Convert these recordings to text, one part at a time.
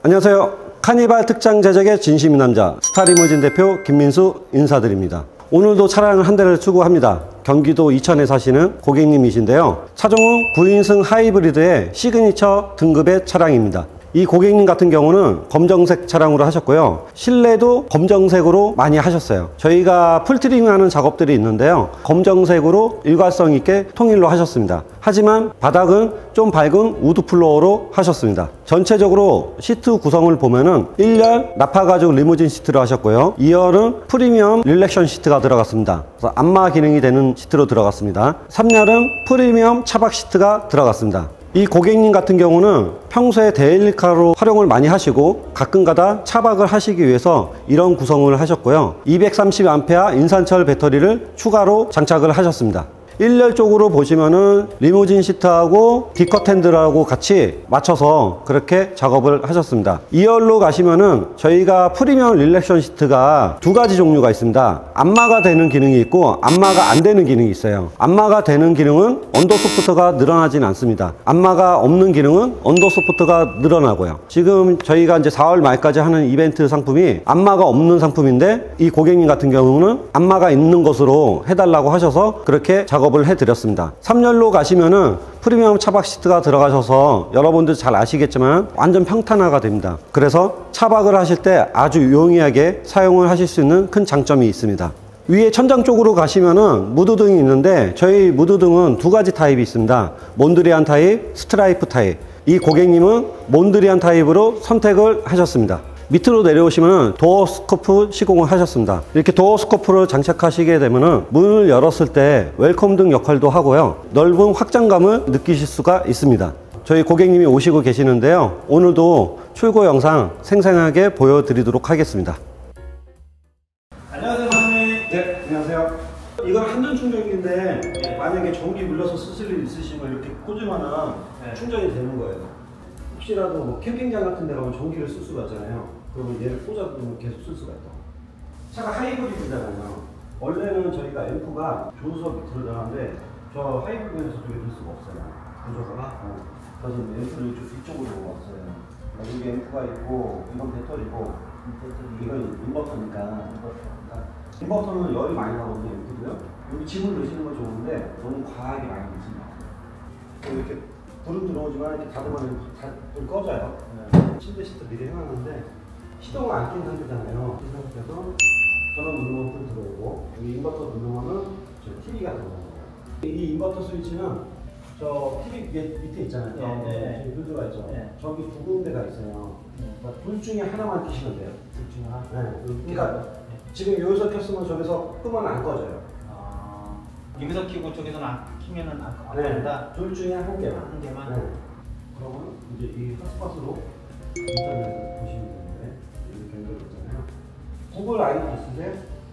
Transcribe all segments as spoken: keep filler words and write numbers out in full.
안녕하세요. 카니발 특장 제작의 진심인 남자 스타리무진 대표 김민수 인사드립니다. 오늘도 차량을 한 대를 출고합니다. 경기도 이천에 사시는 고객님이신데요. 차종은 구 인승 하이브리드의 시그니처 등급의 차량입니다. 이 고객님 같은 경우는 검정색 차량으로 하셨고요. 실내도 검정색으로 많이 하셨어요. 저희가 풀트리밍 하는 작업들이 있는데요. 검정색으로 일관성 있게 통일로 하셨습니다. 하지만 바닥은 좀 밝은 우드 플로어로 하셨습니다. 전체적으로 시트 구성을 보면은 일 열 나파 가죽 리무진 시트로 하셨고요. 이 열은 프리미엄 릴렉션 시트가 들어갔습니다. 그래서 안마 기능이 되는 시트로 들어갔습니다. 삼 열은 프리미엄 차박 시트가 들어갔습니다. 이 고객님 같은 경우는 평소에 데일리카로 활용을 많이 하시고 가끔가다 차박을 하시기 위해서 이런 구성을 하셨고요. 이백삼십 암페어 인산철 배터리를 추가로 장착을 하셨습니다. 일 열 쪽으로 보시면은 리무진 시트하고 디컷 핸들하고 같이 맞춰서 그렇게 작업을 하셨습니다. 이 열로 가시면은 저희가 프리미엄 릴렉션 시트가 두 가지 종류가 있습니다. 안마가 되는 기능이 있고 안마가 안 되는 기능이 있어요. 안마가 되는 기능은 언더 소프트가 늘어나진 않습니다. 안마가 없는 기능은 언더 소프트가 늘어나고요. 지금 저희가 이제 사월 말까지 하는 이벤트 상품이 안마가 없는 상품인데 이 고객님 같은 경우는 안마가 있는 것으로 해달라고 하셔서 그렇게 작업 을 해드렸습니다. 삼 열로 가시면은 프리미엄 차박 시트가 들어가셔서 여러분들 잘 아시겠지만 완전 평탄화가 됩니다. 그래서 차박을 하실 때 아주 용이하게 사용을 하실 수 있는 큰 장점이 있습니다. 위에 천장 쪽으로 가시면은 무드등이 있는데 저희 무드등은 두 가지 타입이 있습니다. 몬드리안 타입, 스트라이프 타입. 이 고객님은 몬드리안 타입으로 선택을 하셨습니다. 밑으로 내려오시면 도어 스코프 시공을 하셨습니다. 이렇게 도어 스코프를 장착하시게 되면 문을 열었을 때 웰컴등 역할도 하고요. 넓은 확장감을 느끼실 수가 있습니다. 저희 고객님이 오시고 계시는데요. 오늘도 출고 영상 생생하게 보여드리도록 하겠습니다. 안녕하세요, 사장님. 네, 안녕하세요. 이건 한전 충전기인데 네. 만약에 전기 물려서 쓰실 일 있으시면 이렇게 꽂으면 네. 충전이 되는 거예요. 혹시라도 뭐 캠핑장 같은 데 가면 전기를 쓸 수가 있잖아요. 그러면 얘를 꽂아두면 계속 쓸 수가 있다. 차가 하이브리드잖아요. 원래는 저희가 앰프가 조수석 밑으로 들어가는데 저 하이브리드는 저쪽에 둘 수가 없어요. 조수석가 어. 그래서 앰프를 이쪽으로 왔어요. 여기 앰프가 있고 이건 배터리고 이건 인버터니까 인버터는 열이 많이 나거든요. 앰프도요. 여기 짐을 넣으시는 건 좋은데 너무 과하게 많이 넣지 마세요. 이렇게 불은 들어오지만 이렇게 닫으면 다 불 꺼져요. 네. 침대 시트 미리 해놨는데 시동을 안 낀 상태잖아요. 이 상태에서 전원 누르면 불 들어오고 여기 인버터 누르면은 저 티비가 들어오는 거예요. 이 인버터 스위치는 저 티비 밑에 있잖아요. 네. 저기 불 들어가 있죠. 네. 저기 두 군데가 있어요. 그러니까 둘 중에 하나만 켜시면 돼요. 둘 중에 하나? 네. 그러니까 네. 지금 여기서 켰으면 저기서 끄면 안 꺼져요. 아, 여기서 켜고 저기서는 안 켜면은 안 네. 꺼진다? 둘 중에 한 개만. 한 개만? 네. 그러면 이제 이 핫스팟으로 인터넷을 보시면 되는데 이렇게 연결됐잖아요. 구글 아이디 있으세요?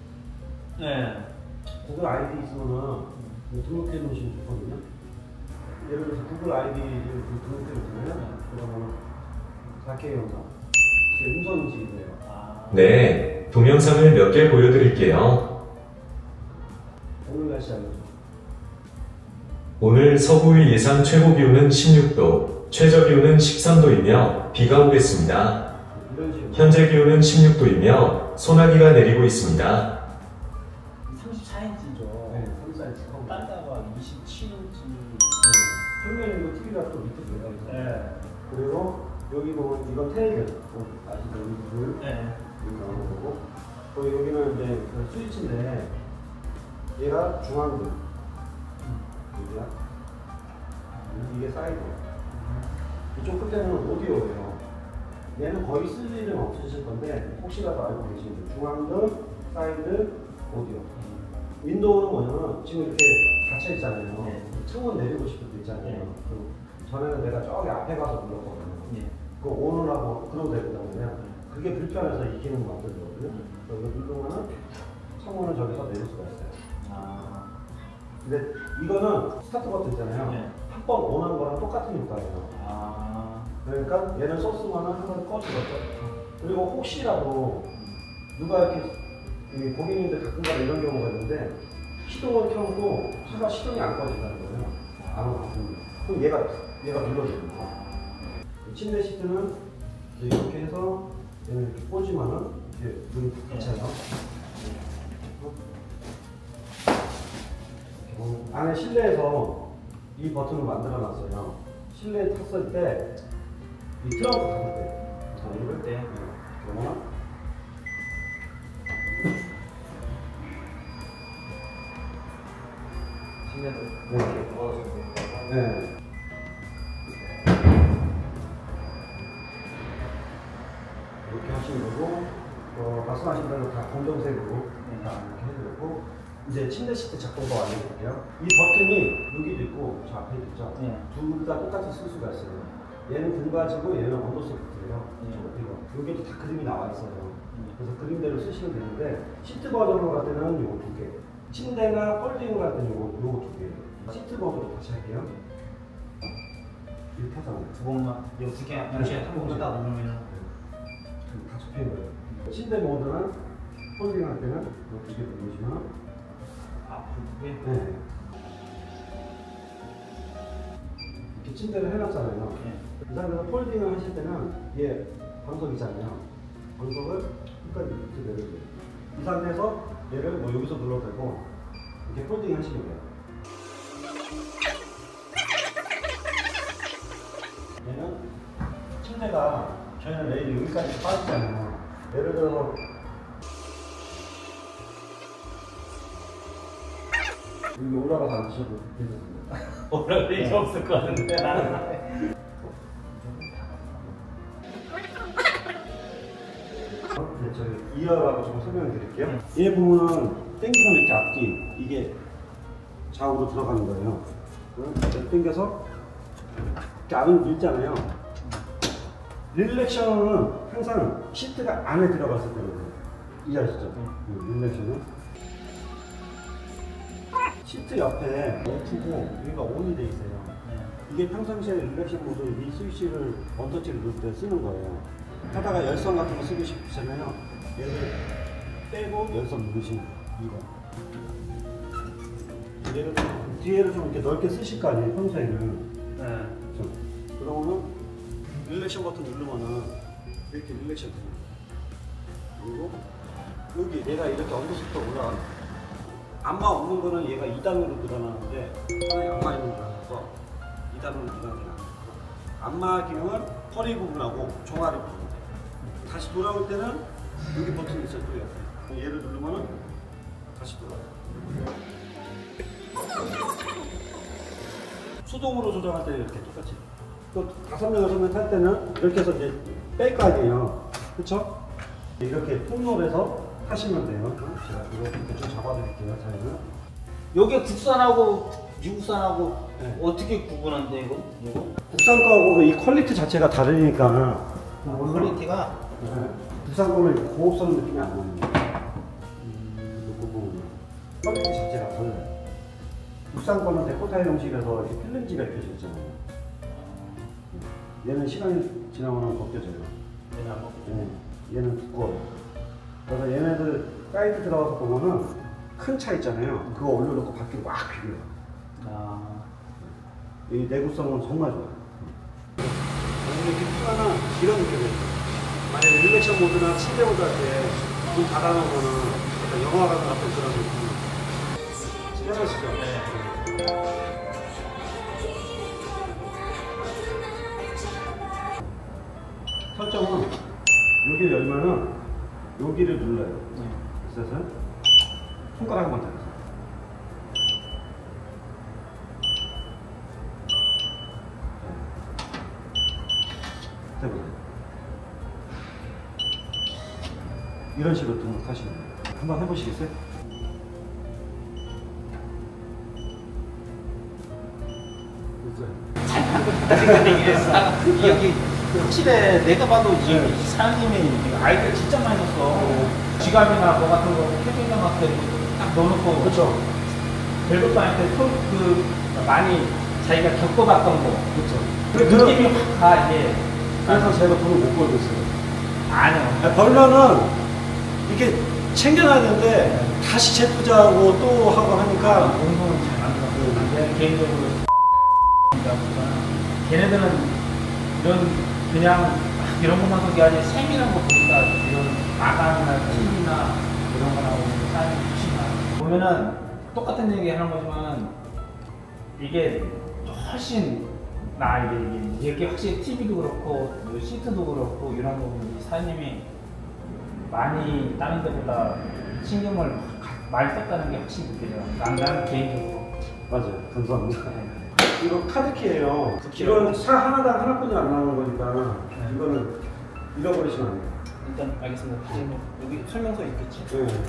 네. 구글 아이디 있으면은 등록해 놓으시면 좋거든요. 예를 들어서 구글 아이디를 등록해 놓잖아요. 그러면 사 케이 영상. 이게 음성 인식이에요. 아. 네, 동영상을 몇 개 보여드릴게요. 오늘 날씨 알려줘. 오늘 서부의 예상 최고 기온은 십육 도, 최저 기온은 십삼 도이며 비가 오겠습니다. 현재 기온은 십육 도이며 소나기가 내리고 있습니다. 삼십사 인치죠. 네, 삼십사 인치. 딴다가 이십칠 인치. 네. 평면이고 티비가 또 밑에 들어가 있어요. 네. 그리고 여기 보면 이건 테이블. 아시죠? 여기 불. 네. 여기 나오는 거고. 그리고 여기는 이제 그 스위치인데 얘가 중앙불. 여기야. 이게 사이드. 이쪽 끝에는 오디오예요. 얘는 거의 쓸 일은 없으실 건데 혹시라도 알고 계시면 중앙등, 사이드, 오디오. 윈도우는 뭐냐면 지금 이렇게 닫혀 있잖아요. 네. 창문 내리고 싶을 때 있잖아요. 네. 그 전에는 내가 저기 앞에 가서 눌렀거든요. 네. 그거 온을 하고 그러고 되거든요. 그게 불편해서 이 기능을 만들거든요. 네. 그래서 누르면은 창문을 저기서 내릴 수가 있어요. 아. 근데 이거는 스타트 버튼 있잖아요. 네. 한 번 온하는 거랑 똑같은 효과예요. 아. 그러니까 얘는 썼으면 한 번 꺼지겠죠. 그리고 혹시라도 누가 이렇게 고객님들 가끔가다 이런 경우가 있는데 시동을 켜고 차가 시동이 안 꺼진다는 거예요. 안 오거든요. 그럼 얘가 얘가 눌러줍니다. 침대 시트는 이렇게 해서 얘는 이렇게 꽂으면은 이렇게 눈이 탁 닫혀요. 어, 안에 실내에서 이 버튼을 만들어 놨어요. 실내에 탔을 때 이 트렁크 닫을 때, 아, 이럴 때. 그러면 실내를 네. 이렇게 넣어주세요. 네. 이렇게 하시면 되고, 어, 말씀하신 대로 다 검정색으로 다 이렇게 해드렸고, 이제 침대 시트 작동법 알려드릴게요. 이 버튼이 여기도 있고, 저 앞에도 있죠? 네. 둘 다 똑같이 쓸 수가 있어요. 얘는 등받이고 얘는 언더소프트예요. 네. 이거. 여기도 다 그림이 나와 있어요. 네. 그래서 그림대로 쓰시면 되는데, 시트 버전으로 할 때는 요거 두 개. 침대나 폴딩으로 할 때는 요거, 요거 두 개. 시트 버전으로 다시 할게요. 이렇게 하잖아요. 두 번만, 여기 두 개, 동시에 한 번만 딱 누르면은. 다 접히는 거예요. 침대 모드나 폴딩 할 때는 이 두 개 누르시면 아, 두 개? 네. 이렇게 침대를 해놨잖아요. 네. 이 상태에서 폴딩을 하실 때는 얘 방석이잖아요. 방석을 끝까지 이렇게 내려줘요. 이 상태에서 얘를 뭐 여기서 눌러도 되고 이렇게 폴딩 하시면 돼요. 얘는 침대가 저희는 레일이 여기까지 빠지잖아요. 예를 들어서 여기 올라가서 앉으셔도 괜찮습니다. 올라갈 일이 없을 것 같은데, 나는. 네, 저희 이어라고 좀 설명을 드릴게요. 얘 보면은 당기면 이렇게 앞뒤 이게 좌우로 들어가는 거예요. 이렇게 당겨서 이렇게 안으로 밀잖아요. 릴렉션은 항상 시트가 안에 들어갔을 때는 이해하시죠? 음, 릴렉션은 시트 옆에 오프고 여기가 온이 돼 있어요. 네. 이게 평상시에 릴렉션 모드 이 스위치를 원터치를 누를 때 쓰는 거예요. 하다가 열선 같은 거 쓰고 싶으시면요, 얘를 빼고 열선 누르시면 이거. 얘를 좀, 뒤에를 좀 이렇게 넓게 쓰실 거 아니에요, 평소에는. 네. 그렇죠? 그러면은 릴렉션 버튼 누르면은 이렇게 릴렉션 돼요. 그리고 여기 얘가 이렇게 언더스부터 올라가. 안마 없는 거는 얘가 이 단으로 늘어나는데 하나에 안마 있는 거라서 이 단으로 늘어나지 않아요. 안마 기능은 허리 부분하고 종아리 부분. 다시 돌아올 때는 여기 버튼이 있어요, 또 옆에. 얘를 누르면은 다시 돌아와요. 수동으로 조정할 때는 이렇게 똑같이. 또 다섯 명, 여섯 명 탈 때는 이렇게 해서 이제 뺄 거 아니에요. 그쵸? 이렇게 통로에서 하시면 돼요. 제가 이거 대충 잡아드릴게요, 자기는. 여기 국산하고 미국산하고 네. 어떻게 구분한대, 이거? 이거? 국산 거하고 이 퀄리티 자체가 다르니까. 아, 퀄리티가? 네. 국산 거는 고급스러운 느낌이 안 나요. 음, 이 부분은. 퀄리티 자체가 달라요. 국산 거는 데코타일 형식에서 이렇게 필름지가 껴져 있잖아요. 얘는 시간이 지나면 벗겨져요. 얘는 안 먹고. 네. 얘는 두꺼워요. 그래서 얘네들 사이트 들어가서 보면은 큰 차 있잖아요. 그거 올려놓고 바퀴를 막 비벼요. 아. 이 내구성은 정말 좋아요. 만약에 이렇게 하나 이런 느낌이에요. 만약에 릴렉션 모드나 침대 모드 할 때 문 닫아놓으면은 약간 영화관 같은 그런 느낌. 신기하시죠? 네. 설정은 여기를 열면은 여기를 눌러요. 네. 그래서 손가락 한번 잡으세요. 해보세요. 이런 식으로 등록하시면 돼요. 한번 해보시겠어요? 됐어요. 여기 확실해. 내가 봐도 이 네. 사장님이 아이디어 진짜 많이 썼어. 지갑이나 뭐 같은 거 캠핑장 같은 딱 넣어놓고. 그렇죠. 별것도 아닌데 손, 그 많이 자기가 겪어봤던 거. 그렇죠. 그 느낌이 확 가, 이게. 그래서 제가 돈을 못 벌고 있어요. 아니요. 벌면은 이렇게 챙겨놔야 되는데 다시 재투자하고 또 하고 하니까 공부는 잘 만들었는데 개인적으로 보니까 걔네들은 이런 그냥 이런 것만 속이 아주 세밀한 거 보니까 이런 마감이나 팁이나 이런 거 나오는 사람이 좋지만 보면은 똑같은 얘기 하는 거지만 이게 훨씬 나 이게 이게, 이게 확실히 티비도 그렇고 뭐 시트도 그렇고 이런 거 보면 사장님이 많이 다른 데보다 신경을 가- 많이 썼다는 게 확실히 느껴져요. 난, 나는 개인적으로. 맞아요. 감사합니다. 이거 카드키예요. 이건 차 하나당 하나뿐이 안 나오는 거니까 이거는 잃어버리시면 안 돼요. 일단 알겠습니다. 사장님 여기 설명서 있겠지? 네.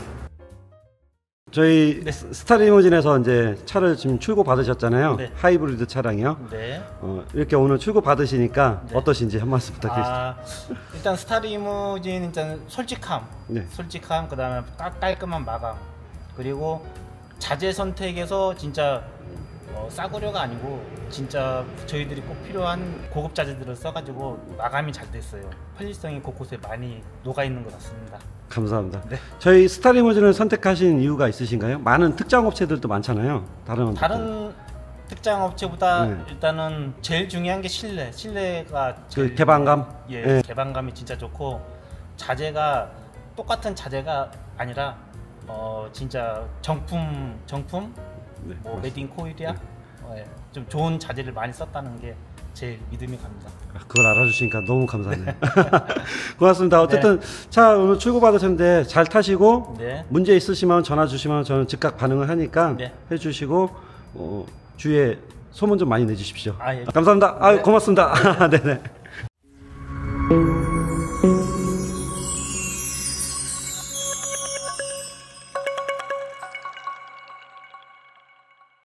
저희 스- 스타리무진에서 이제 차를 지금 출고 받으셨잖아요. 네. 하이브리드 차량이요. 네. 어, 이렇게 오늘 출고 받으시니까 네. 어떠신지 한 말씀 부탁드립니다. 아, 일단 스타리무진 일단 솔직함, 네. 솔직함, 그다음에 깔- 깔끔한 마감, 그리고 자재 선택에서 진짜 어, 싸구려가 아니고 진짜 저희들이 꼭 필요한 고급 자재들을 써가지고 마감이 잘 됐어요. 편리성이 곳곳에 많이 녹아 있는 것 같습니다. 감사합니다. 네. 저희 스타리무진을 선택하신 이유가 있으신가요? 많은 특장 업체들도 많잖아요. 다른 다른 특장 업체보다 네. 일단은 제일 중요한 게 실내, 실내가 그 제일 개방감? 예, 네. 개방감이 진짜 좋고 자재가 똑같은 자재가 아니라 어 진짜 정품 정품 네, 뭐 메드 인 코리아 어, 예, 좀 좋은 자재를 많이 썼다는 게 제일 믿음이 갑니다. 아, 그걸 알아주시니까 너무 감사하네요. 고맙습니다. 어쨌든 차 오늘 출고 받으셨는데 잘 타시고 네. 문제 있으시면 전화 주시면 저는 즉각 반응을 하니까 네. 해주시고 어, 주위에 소문 좀 많이 내주십시오. 아, 예. 감사합니다. 아, 네. 고맙습니다. 네네.